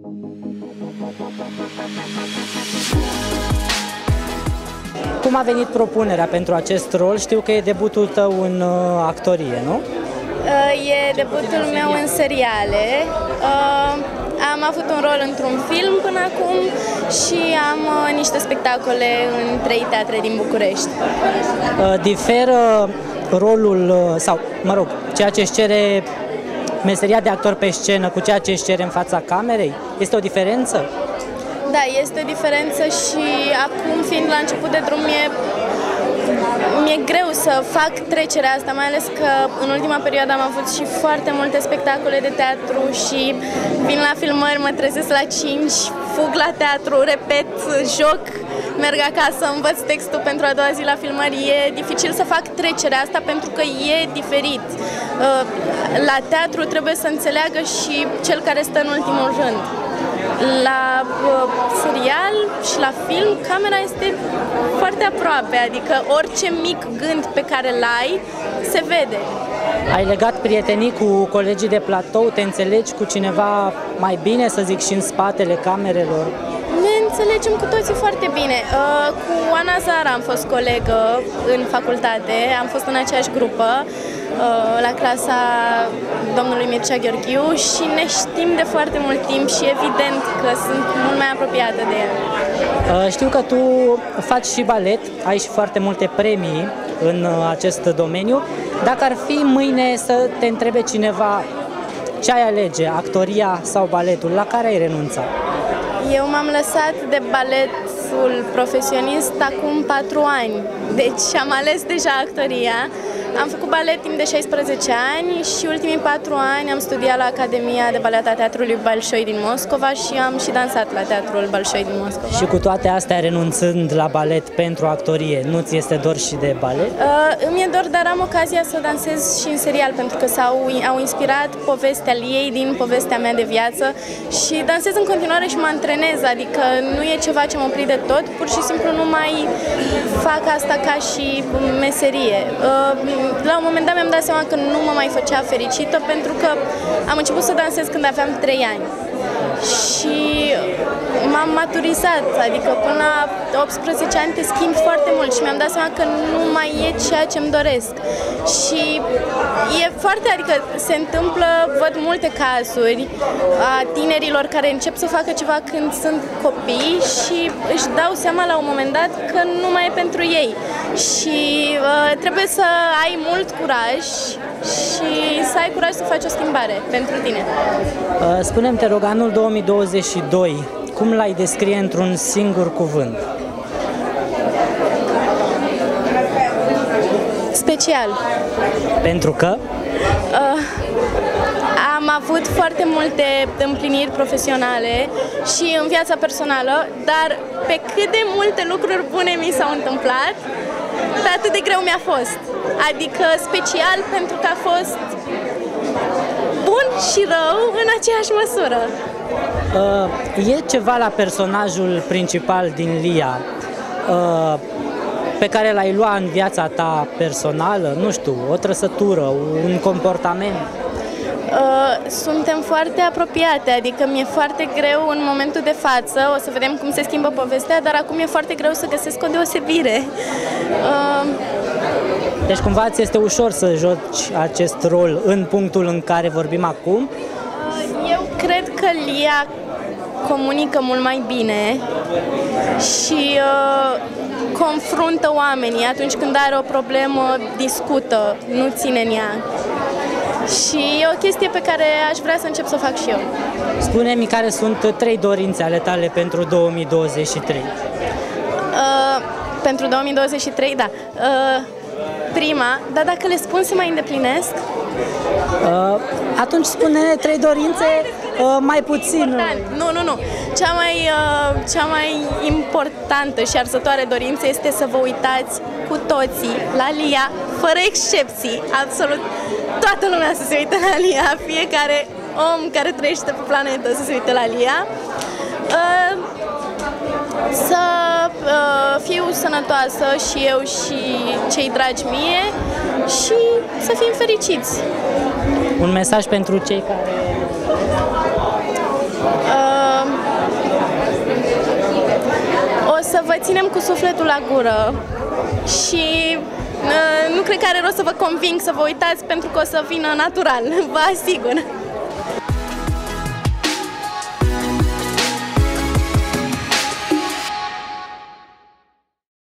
Cum a venit propunerea pentru acest rol? Știu că e debutul tău în actorie, nu? E debutul meu în seriale. Am avut un rol într-un film până acum și am niște spectacole în 3 teatre din București. Diferă rolul, sau, mă rog, ceea ce își cere meseria de actor pe scenă cu ceea ce își cere în fața camerei? Este o diferență? Da, este o diferență și acum, fiind la început de drum, mi-e greu să fac trecerea asta, mai ales că în ultima perioadă am avut și foarte multe spectacole de teatru și vin la filmări, mă trezesc la 5, fug la teatru, repet, joc, merg acasă, învăț textul pentru a doua zi la filmări. E dificil să fac trecerea asta pentru că e diferit. La teatru trebuie să înțeleagă și cel care stă în ultimul rând. La serial și la film, camera este foarte aproape, adică orice mic gând pe care l-ai, se vede. Ai legat prietenii cu colegii de platou? Te înțelegi cu cineva mai bine, să zic, și în spatele camerelor? Ne înțelegem cu toții foarte bine. Cu Ana Zara am fost colegă în facultate, am fost în aceeași grupă, la clasa domnului Mircea Gheorghiu și ne știm de foarte mult timp și evident că sunt mult mai apropiată de el. Știu că tu faci și balet, ai și foarte multe premii în acest domeniu. Dacă ar fi mâine să te întrebe cineva ce ai alege, actoria sau baletul, la care ai renunțat? Eu m-am lăsat de baletul profesionist acum 4 ani, deci am ales deja actoria. Am făcut balet timp de 16 ani și ultimii 4 ani am studiat la Academia de Balet a Teatrului Bolșoi din Moscova și am și dansat la Teatrul Bolșoi din Moscova. Și cu toate astea, renunțând la balet pentru actorie, nu ți este dor și de balet? Îmi e dor, dar am ocazia să dansez și în serial, pentru că au inspirat povestea ei din povestea mea de viață și dansez în continuare și mă antrenez, adică nu e ceva ce mă opri de tot, pur și simplu nu mai fac asta ca și meserie. La un moment dat mi-am dat seama că nu mă mai făcea fericită pentru că am început să dansez când aveam 3 ani și m-am maturizat, adică până la 18 ani te schimbi foarte mult și mi-am dat seama că nu mai e ceea ce-mi doresc și e foarte, adică se întâmplă, văd multe cazuri a tinerilor care încep să facă ceva când sunt copii și își dau seama la un moment dat că nu mai e pentru ei și trebuie să ai mult curaj și să ai curaj să faci o schimbare pentru tine. Spune-mi, te rog, anul 2022, cum l-ai descrie într-un singur cuvânt? Special. Pentru că? Am avut foarte multe împliniri profesionale și în viața personală, dar pe cât de multe lucruri bune mi s-au întâmplat, pe atât de greu mi-a fost. Adică special pentru că a fost bun și rău în aceeași măsură. E ceva la personajul principal din Lia pe care l-ai luat în viața ta personală? Nu știu, o trăsătură, un comportament? Suntem foarte apropiate, adică mi-e foarte greu în momentul de față, o să vedem cum se schimbă povestea, dar acum e foarte greu să găsesc o deosebire. Deci cumva ți este ușor să joci acest rol în punctul în care vorbim acum? Eu cred că Lia comunică mult mai bine și confruntă oamenii. Atunci când are o problemă, discută, nu ține în ea. Și e o chestie pe care aș vrea să încep să o fac și eu. Spune-mi care sunt 3 dorințe ale tale pentru 2023. Pentru 2023, da. Prima, dar dacă le spun se mai îndeplinesc? Atunci spune 3 dorințe mai puțin. Nu. Cea mai importantă și arsătoare dorință este să vă uitați cu toții la Lia, fără excepții, absolut toată lumea să se uite la Lia, fiecare om care trăiește pe planetă să se uite la Lia, să fiu sănătoasă și eu și cei dragi mie și să fim fericiți. Un mesaj pentru cei care... vedem cu sufletul la gură și nu cred că are rost să vă conving să vă uitați pentru că o să vină natural, vă asigur.